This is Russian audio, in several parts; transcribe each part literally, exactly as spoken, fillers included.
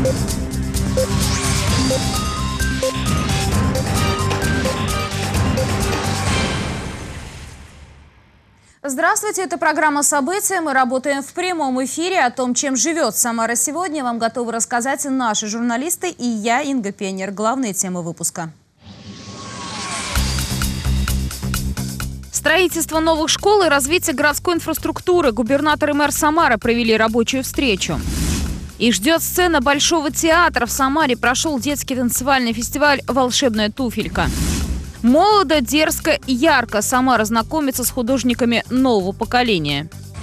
Здравствуйте, это программа «События». Мы работаем в прямом эфире. О том, чем живет Самара сегодня, вам готовы рассказать наши журналисты и я, Инга Пионер. Главные темы выпуска. Строительство новых школ и развитие городской инфраструктуры. Губернатор и мэр Самары провели рабочую встречу. Их ждет сцена Большого театра. В Самаре прошел детский танцевальный фестиваль «Волшебная туфелька». Молодо, дерзко и ярко Самара знакомится с художниками нового поколения.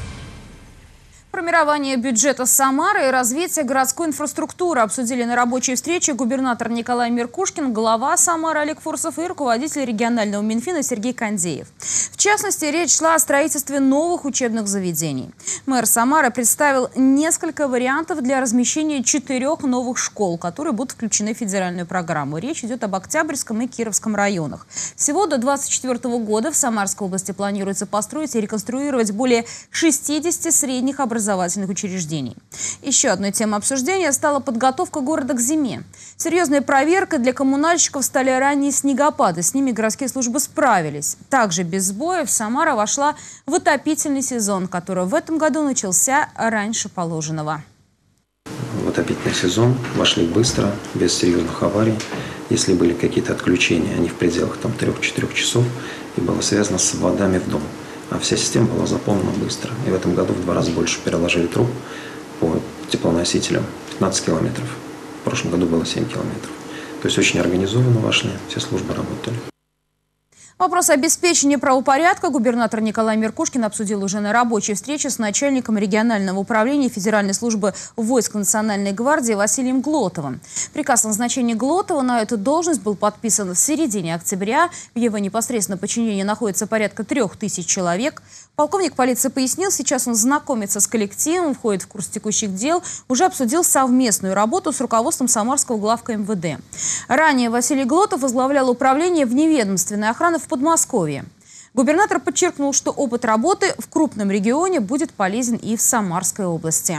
Формирование бюджета Самары и развитие городской инфраструктуры обсудили на рабочей встрече губернатор Николай Меркушкин, глава Самары Олег Фурсов и руководитель регионального Минфина Сергей Кондеев. В частности, речь шла о строительстве новых учебных заведений. Мэр Самары представил несколько вариантов для размещения четырех новых школ, которые будут включены в федеральную программу. Речь идет об Октябрьском и Кировском районах. Всего до две тысячи двадцать четвёртого года в Самарской области планируется построить и реконструировать более шестидесяти средних образовательных учреждений. Еще одной темой обсуждения стала подготовка города к зиме. Серьезной проверкой для коммунальщиков стали ранние снегопады. С ними городские службы справились. Также без сбоев Самара вошла в отопительный сезон, который в этом году начался раньше положенного. В отопительный сезон вошли быстро, без серьезных аварий. Если были какие-то отключения, они в пределах трех-четырёх часов, и было связано с водами в дом. А вся система была заполнена быстро. И в этом году в два раза больше переложили труб по теплоносителям, пятнадцать километров. В прошлом году было семь километров. То есть очень организованно вошли, все службы работали. Вопрос обеспечения правопорядка губернатор Николай Меркушкин обсудил уже на рабочей встрече с начальником регионального управления Федеральной службы войск Национальной гвардии Василием Глотовым. Приказ о назначении Глотова на эту должность был подписан в середине октября. В его непосредственном подчинении находится порядка трех тысяч человек. Полковник полиции пояснил, сейчас он знакомится с коллективом, входит в курс текущих дел, уже обсудил совместную работу с руководством Самарского главка эм вэ дэ. Ранее Василий Глотов возглавлял управление вневедомственной охраны в Подмосковье. Губернатор подчеркнул, что опыт работы в крупном регионе будет полезен и в Самарской области.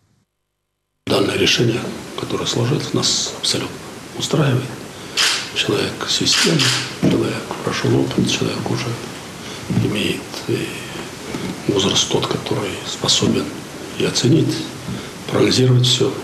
Данное решение, которое сложилось, нас абсолютно устраивает. Человек системный, человек прошел опыт, человек уже имеет возраст тот, который способен и оценить, проанализировать все.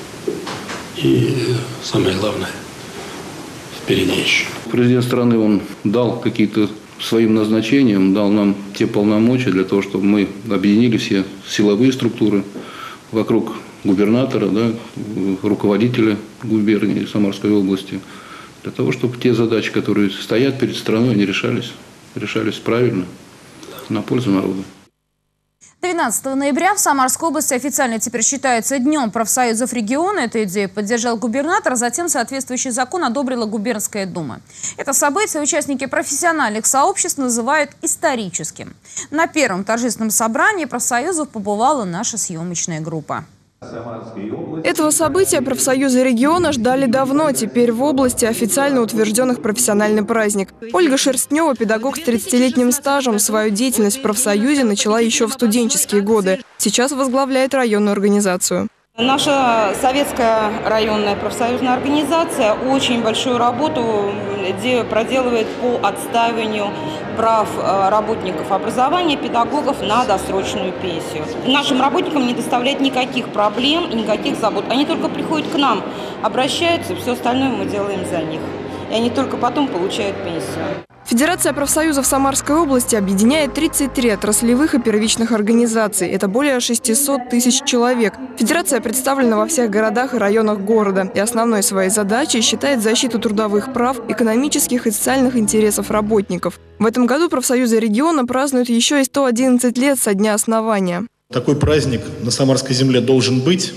И самое главное, впереди еще. Президент страны, он дал какие-то своим назначением, дал нам те полномочия для того, чтобы мы объединили все силовые структуры вокруг губернатора, да, руководителя губернии Самарской области, для того, чтобы те задачи, которые стоят перед страной, они решались, решались правильно, на пользу народа. двенадцатого ноября в Самарской области официально теперь считается Днем профсоюзов региона. Эту идею поддержал губернатор, затем соответствующий закон одобрила губернская дума. Это событие участники профессиональных сообществ называют историческим. На первом торжественном собрании профсоюзов побывала наша съемочная группа. Этого события профсоюзы региона ждали давно. Теперь в области официально утвержденных профессиональный праздник. Ольга Шерстнева, педагог с тридцатилетним стажем, свою деятельность в профсоюзе начала еще в студенческие годы. Сейчас возглавляет районную организацию. Наша советская районная профсоюзная организация очень большую работу проделывает по отстаиванию прав работников образования, педагогов на досрочную пенсию. Нашим работникам не доставляет никаких проблем и никаких забот. Они только приходят к нам, обращаются, все остальное мы делаем за них. И они только потом получают пенсию. Федерация профсоюзов Самарской области объединяет тридцать три отраслевых и первичных организаций. Это более шестисот тысяч человек. Федерация представлена во всех городах и районах города. И основной своей задачей считает защиту трудовых прав, экономических и социальных интересов работников. В этом году профсоюзы региона празднуют еще и сто одиннадцать лет со дня основания. Такой праздник на Самарской земле должен быть.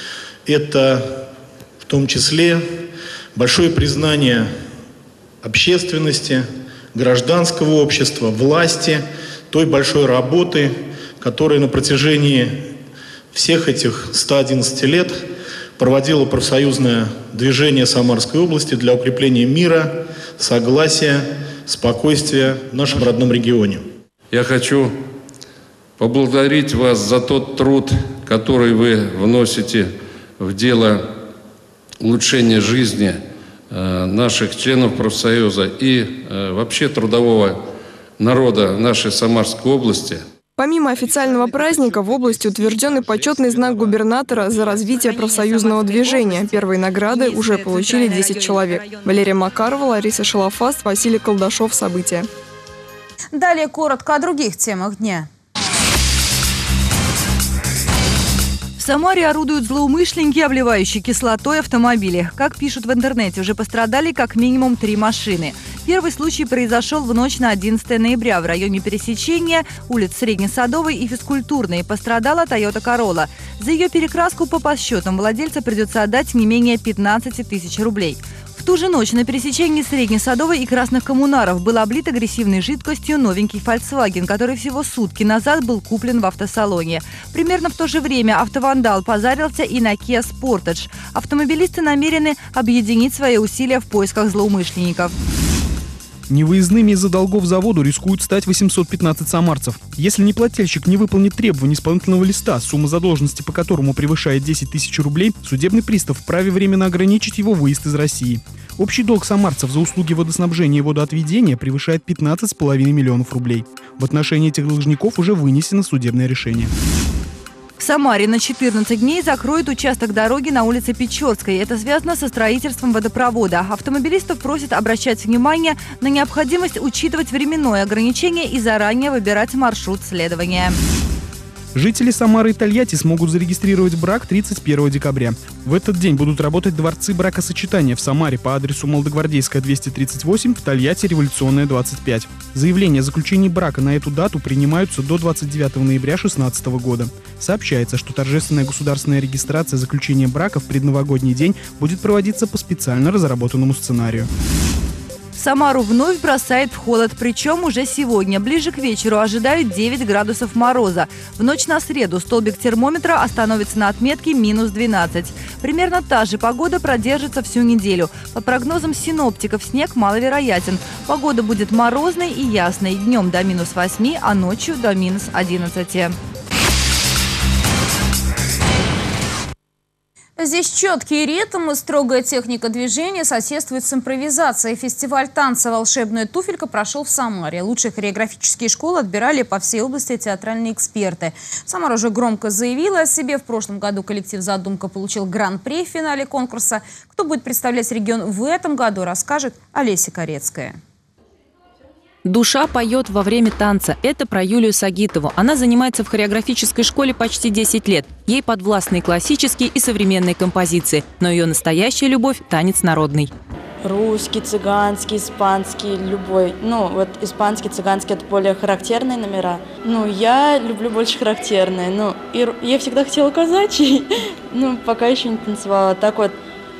Это в том числе большое признание общественности, гражданского общества, власти, той большой работы, которая на протяжении всех этих ста одиннадцати лет проводило профсоюзное движение Самарской области для укрепления мира, согласия, спокойствия в нашем родном регионе. Я хочу поблагодарить вас за тот труд, который вы вносите в дело улучшения жизни наших членов профсоюза и вообще трудового народа нашей Самарской области. Помимо официального праздника, в области утвержден и почетный знак губернатора за развитие профсоюзного движения. Первые награды уже получили десять человек. Валерия Макарова, Лариса Шалафаст, Василий Колдашов. События. Далее коротко о других темах дня. В Самаре орудуют злоумышленники, обливающие кислотой автомобили. Как пишут в интернете, уже пострадали как минимум три машины. Первый случай произошел в ночь на одиннадцатое ноября в районе пересечения улиц Среднесадовой и Физкультурной. Пострадала Toyota Corolla. За ее перекраску по подсчетам владельца придется отдать не менее пятнадцати тысяч рублей. В ту же ночь на пересечении Среднесадовой и Красных Коммунаров был облит агрессивной жидкостью новенький Volkswagen, который всего сутки назад был куплен в автосалоне. Примерно в то же время автовандал позарился и на Kia Sportage. Автомобилисты намерены объединить свои усилия в поисках злоумышленников. Невыездными из-за долгов заводу рискуют стать восемьсот пятнадцать самарцев. Если неплательщик не выполнит требований исполнительного листа, сумма задолженности по которому превышает десять тысяч рублей, судебный пристав вправе временно ограничить его выезд из России. Общий долг самарцев за услуги водоснабжения и водоотведения превышает пятнадцать с половиной миллионов рублей. В отношении этих должников уже вынесено судебное решение. В Самаре на четырнадцать дней закроют участок дороги на улице Печорской. Это связано со строительством водопровода. Автомобилистов просят обращать внимание на необходимость учитывать временное ограничение и заранее выбирать маршрут следования. Жители Самары и Тольятти смогут зарегистрировать брак тридцать первого декабря. В этот день будут работать дворцы бракосочетания в Самаре по адресу Молодогвардейская, двести тридцать восемь, в Тольятти Революционная, двадцать пять. Заявления о заключении брака на эту дату принимаются до двадцать девятого ноября две тысячи шестнадцатого года. Сообщается, что торжественная государственная регистрация заключения брака в предновогодний день будет проводиться по специально разработанному сценарию. Самару вновь бросает в холод, причем уже сегодня. Ближе к вечеру ожидают девять градусов мороза. В ночь на среду столбик термометра остановится на отметке минус двенадцать. Примерно та же погода продержится всю неделю. По прогнозам синоптиков, снег маловероятен. Погода будет морозной и ясной. Днем до минус восьми, а ночью до минус одиннадцати. Здесь четкий ритм и строгая техника движения соседствует с импровизацией. Фестиваль танца «Волшебная туфелька» прошел в Самаре. Лучшие хореографические школы отбирали по всей области театральные эксперты. Самара уже громко заявила о себе. В прошлом году коллектив «Задумка» получил гран-при в финале конкурса. Кто будет представлять регион в этом году, расскажет Олеся Корецкая. «Душа поет во время танца». Это про Юлию Сагитову. Она занимается в хореографической школе почти десять лет. Ей подвластны классические и современные композиции. Но ее настоящая любовь – танец народный. Русский, цыганский, испанский, любой. Ну, вот испанский, цыганский – это более характерные номера. Ну, я люблю больше характерные. Ну, и я всегда хотела казачий, но пока еще не танцевала. Так вот,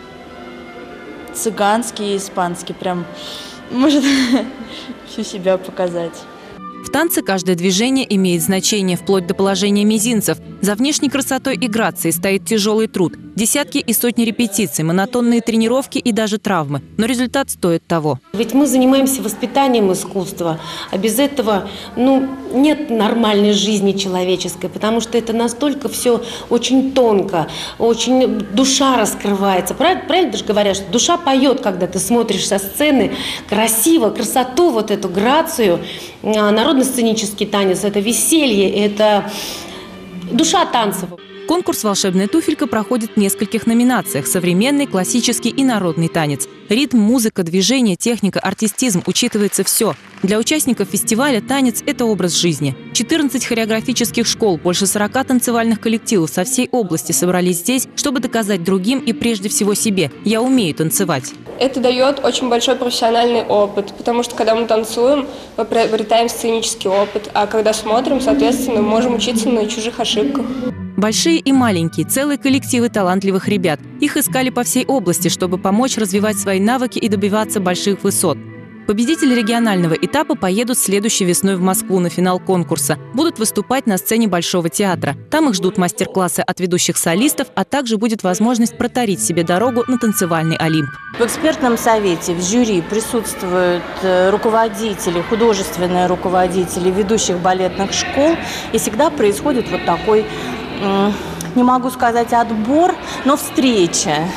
цыганский и испанский прям, может, всю себя показать. В танце каждое движение имеет значение, вплоть до положения мизинцев. За внешней красотой и грацией стоит тяжелый труд. Десятки и сотни репетиций, монотонные тренировки и даже травмы. Но результат стоит того. Ведь мы занимаемся воспитанием искусства, а без этого ну, нет нормальной жизни человеческой, потому что это настолько все очень тонко, очень душа раскрывается. Правильно, правильно же говорят, что душа поет, когда ты смотришь со сцены красиво, красоту, вот эту грацию. Народно-сценический танец – это веселье, это душа танцев. Конкурс «Волшебная туфелька» проходит в нескольких номинациях – современный, классический и народный танец. Ритм, музыка, движение, техника, артистизм – учитывается все. Для участников фестиваля танец – это образ жизни. четырнадцать хореографических школ, больше сорока танцевальных коллективов со всей области собрались здесь, чтобы доказать другим и прежде всего себе – я умею танцевать. Это дает очень большой профессиональный опыт, потому что когда мы танцуем, мы приобретаем сценический опыт, а когда смотрим, соответственно, мы можем учиться на чужих ошибках. Большие и маленькие, целые коллективы талантливых ребят. Их искали по всей области, чтобы помочь развивать свои навыки и добиваться больших высот. Победители регионального этапа поедут следующей весной в Москву на финал конкурса. Будут выступать на сцене Большого театра. Там их ждут мастер-классы от ведущих солистов, а также будет возможность протарить себе дорогу на танцевальный Олимп. В экспертном совете, в жюри присутствуют руководители, художественные руководители ведущих балетных школ. И всегда происходит вот такой, не могу сказать отбор, но встреча.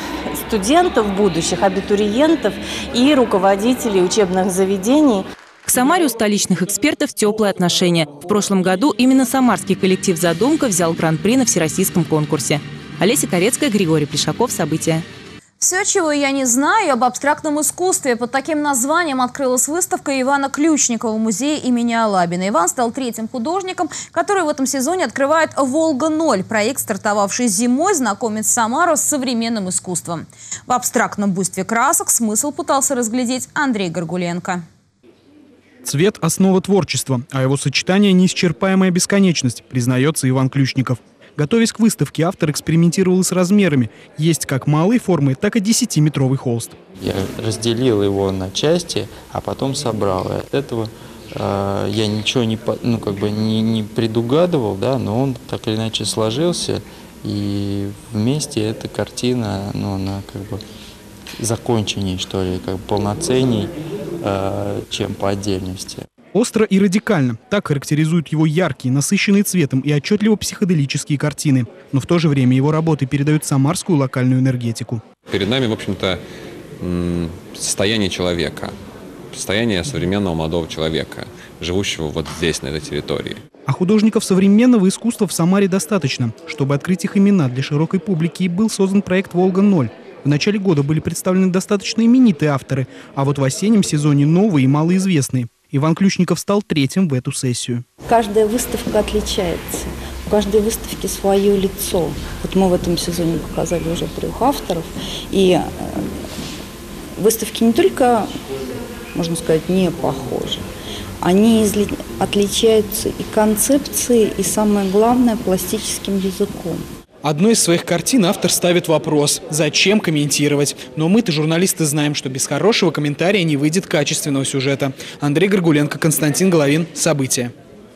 студентов будущих, абитуриентов и руководителей учебных заведений. К Самаре у столичных экспертов теплые отношения. В прошлом году именно самарский коллектив «Задумка» взял гран-при на всероссийском конкурсе. Олеся Корецкая, Григорий Плешаков. События. Все, чего я не знаю об абстрактном искусстве. Под таким названием открылась выставка Ивана Ключникова в музее имени Алабина. Иван стал третьим художником, который в этом сезоне открывает «Волга-ноль». Проект, стартовавший зимой, знакомит Самару с современным искусством. В абстрактном буйстве красок смысл пытался разглядеть Андрей Горгуленко. Цвет – основа творчества, а его сочетание – неисчерпаемая бесконечность, признается Иван Ключников. Готовясь к выставке, автор экспериментировал и с размерами. Есть как малые формы, так и десятиметровый холст. Я разделил его на части, а потом собрал. И от этого э, я ничего не, ну, как бы не, не предугадывал, да, но он так или иначе сложился. И вместе эта картина, ну, она как бы законченней, что ли, как бы полноценней, э, чем по отдельности. Остро и радикально. Так характеризуют его яркие, насыщенные цветом и отчетливо психоделические картины. Но в то же время его работы передают самарскую локальную энергетику. Перед нами, в общем-то, состояние человека, состояние современного молодого человека, живущего вот здесь, на этой территории. А художников современного искусства в Самаре достаточно. Чтобы открыть их имена для широкой публики, и был создан проект «Волга-ноль». В начале года были представлены достаточно именитые авторы, а вот в осеннем сезоне новые и малоизвестные. Иван Ключников стал третьим в эту сессию. Каждая выставка отличается. У каждой выставки свое лицо. Вот мы в этом сезоне показали уже трех авторов. И выставки не только, можно сказать, не похожи. Они отличаются и концепцией, и, самое главное, пластическим языком. Одной из своих картин автор ставит вопрос – зачем комментировать? Но мы-то, журналисты, знаем, что без хорошего комментария не выйдет качественного сюжета. Андрей Горгуленко, Константин Головин. События.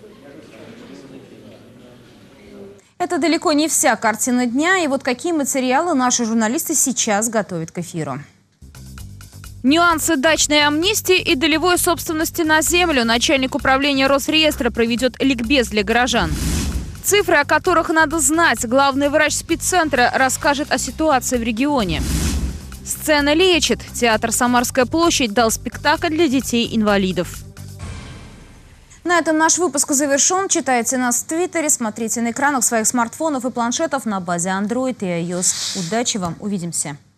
Это далеко не вся картина дня. И вот какие материалы наши журналисты сейчас готовят к эфиру. Нюансы дачной амнистии и долевой собственности на землю. Начальник управления Росреестра проведет ликбез для горожан. Цифры, о которых надо знать. Главный врач спеццентра расскажет о ситуации в регионе. Сцена лечит. Театр «Самарская площадь» дал спектакль для детей-инвалидов. На этом наш выпуск завершен. Читайте нас в Твиттере, смотрите на экранах своих смартфонов и планшетов на базе Android и iOS. Удачи вам, увидимся.